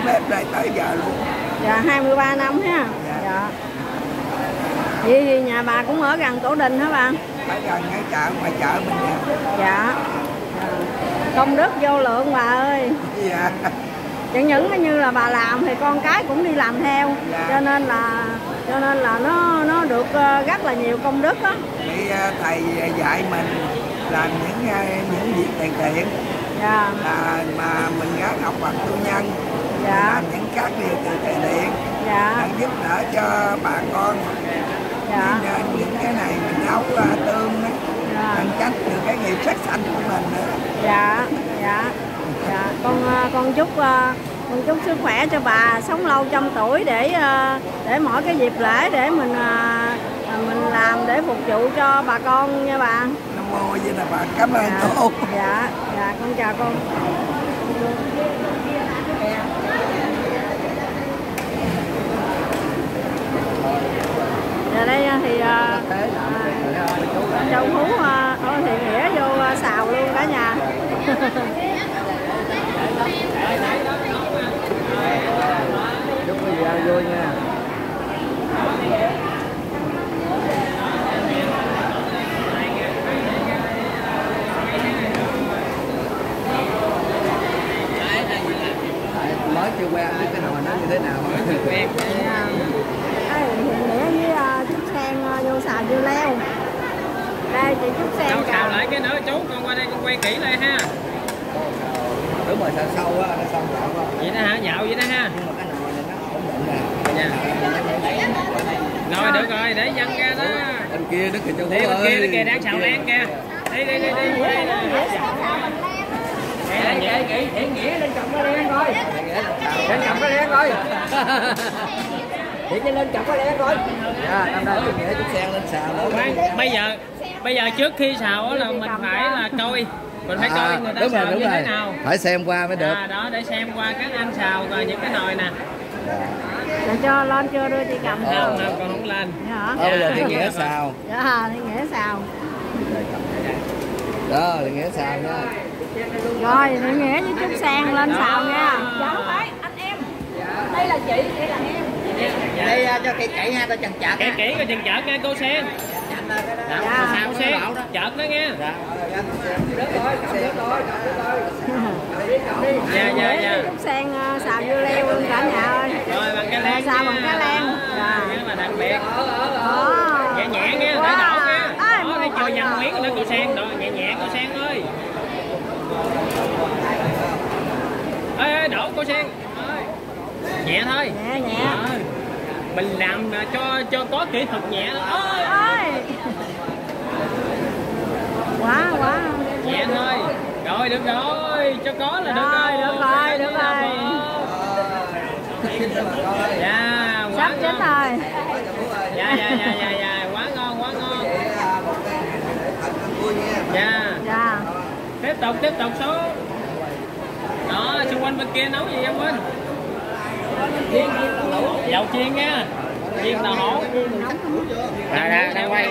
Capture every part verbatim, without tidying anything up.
bếp đây tới giờ luôn. Dạ, hai mươi ba năm ha. Dạ. Dạ. Vậy thì nhà bà cũng ở gần Tổ Đình hả bà? Ở gần cái chợ, ngoài chợ mình nè. Dạ. Công đức vô lượng bà ơi. Dạ. Chẳng những như là bà làm thì con cái cũng đi làm theo. Dạ. Cho nên là cho nên là nó nó được rất là nhiều công đức á. Thì thầy dạy mình làm những những việc tiền thiện. Dạ. Là mà mình gắng học bằng tu nhân. Dạ. Làm những các điều từ thiện. Dạ. Giúp đỡ cho bà con. Dạ. Nên những cái này mình nấu tương đó. Dạ. Mình tránh được cái nghiệp sát sanh của mình nữa. Dạ. Dạ. Dạ. Con con chúc con chúc sức khỏe cho bà, sống lâu trăm tuổi để để mỗi cái dịp lễ để mình mình làm để phục vụ cho bà con nha bà. Nam mô A Di Đà Phật. Cảm ơn Dạ. cô. Dạ. Dạ con chào con. Giờ đây thì à, Châu Phú à, thì Nghĩa vô à, xào luôn cả nhà. Chúc quý vị ăn vui nha. Mới chưa quen với cái nồi nó như thế nào. Quen. Nghĩa với uh, Trúc Sen uh, vô xào dưa leo. Đây chị Trúc Sen xào lại cái nữa chú, con qua đây con quay kỹ lại ha. Đúng rồi, sao sâu á, nó xong dạo quá. Vậy đó hả, dạo vậy đó ha. Nhưng mà cái nồi này nó ổn định nè. Dạ. Rồi được rồi, để văng ra đó. Bên kia nó kìa Châu Phú ơi. Bên kia, bên kia đang xào lan kìa. Đi đi đi đi. Đây là Nghĩa, Thiện Nghĩa lên chồng cái đen coi. Lên chồng cái đen coi. Thiện Nghĩa lên chồng cái đen coi. Dạ, năm nay Thiện Nghĩa Trúc Sen lên xào nữa. Bây giờ bây giờ trước khi xào là mình phải là coi, mình phải coi người ta đúng xào rồi, đúng như rồi. thế nào. Phải xem qua mới được. À, đó để xem qua các anh xào rồi những cái nồi nè. Để cho lên chưa đưa chị cầm. Không, không, còn không lên. Dạ. Bây giờ Thiện Nghĩa xào. Dạ, Thiện Nghĩa xào. Đó, Thiện Nghĩa xào nha. Rồi, Thiện Nghĩa với Trúc Sen lên xào nha. Dạ không phải, anh em. Đây là chị, đây là em. Đây cho cây cậy ha, tao chần chật. Kỹ kỹ coi chừng chợt nha cô Sen. Dạ, Dạ. xào Sen, chợt đó nghe. Dạ. Dạ, dạ, dạ. Trúc Sen uh, xào dưa leo luôn cả nhà ơi. Rồi bằng cái len. Xào bằng cái len. Dạ. Cái là đặc biệt. Đó. Nhẹ nhẹ nghe, để đổ nha. Đó, đây chờ nhầm miếng nữa cô Sen, đó, nhẹ nhẹ cô Sen ơi. Ê, ê, đổ cô Sen. Nhẹ thôi. Nhẹ nhẹ. À, mình làm cho cho có kỹ thuật nhẹ thôi. Ơi. Quá quá. Nhẹ thôi. Rồi được rồi, cho có là được Rồi, rồi. được rồi, được rồi. Dạ, Sắp chín rồi. Dạ dạ dạ dạ dạ, quá ngon quá ngon. Dạ. Dạ. Tiếp tục tiếp tục số. Đó, xung quanh bên kia nấu gì em Vinh? Dầu chiên nha. Chiên tàu hổ. À, đang, đang quay.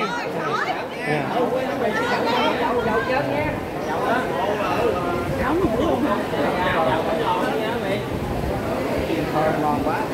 Dầu chớn nha. Dầu đó. Nóng dữ luôn hả? Dầu ngon quá.